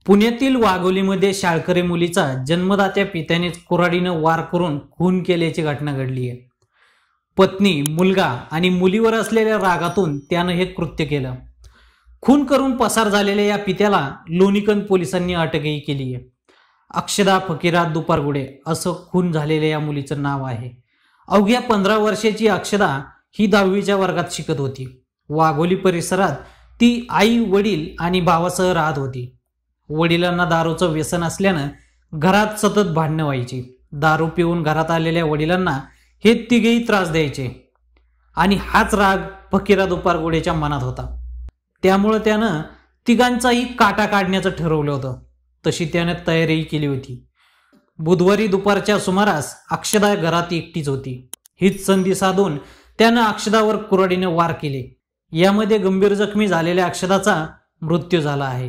पुण्यातील वाघोलीमध्ये शाळकरी मुलीचा जन्मदात्या पित्यानेच कुऱ्हाडीनं वार करून खून केल्याची घटना घडली आहे। पत्नी, मुलगा आणि मुलीवर असलेल्या रागातून त्यानं हे कृत्य केलं। खून करून पसार झालेल्या या पित्याला लोणीकंद पोलिसांनी अटकही केली आहे। अक्षदा फकीरा दुपारगुडे असं खून झालेल्या या मुलीचं नाव आहे। अवघ्या 15 वर्षाची अक्षदा ही 10वीच्या वर्गात शिकत होती। वाघोली परिसरात ती आई, वडील आणि भावासह राहत होती। वडिलांना दारूचं व्यसन असल्यानं घरात सतत भांडणं व्हायची। दारू पिऊन घरात आलेल्या वडिलांना हे तिघेही त्रास द्यायचे आणि हाच राग फकीरा दुपारगुडेच्या मनात होता। त्यामुळे त्यानं तिघांचाही काटा काढण्याचं ठरवलं होतं। तशी त्याने तयारीही केली होती। बुधवारी दुपारच्या सुमारास अक्षदा घरात एकटीच होती। हीच संधी साधून त्यानं अक्षदावर कुऱ्हाडीने वार केले। यामध्ये गंभीर जखमी झालेल्या अक्षदाचा मृत्यू झाला आहे।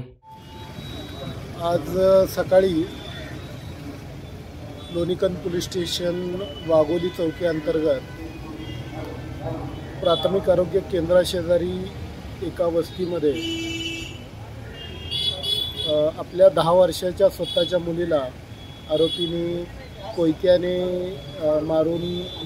आज सकाळी लोणीकंद पोलीस स्टेशन वाघोली चौकी अंतर्गत प्राथमिक आरोग्य केंद्राशेजारी एका वस्तीमध्ये आपल्या 10 वर्षाच्या स्वतःच्या मुलीला आरोपीने कोयत्याने मारून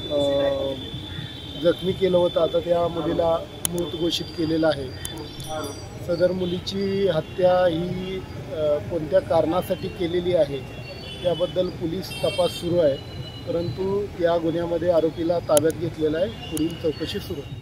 जखमी केलं होतं। आता त्या मुलीला मृत घोषित केलेलं आहे। सदर मुलीची हत्या ही कोणत्या कारणासाठी केलेली आहे याबद्दल पोलीस तपास सुरू आहे, परंतु या गुन्ह्यामध्ये आरोपीला ताब्यात घेतलेला आहे। पुढील चौकशी सुरू आहे।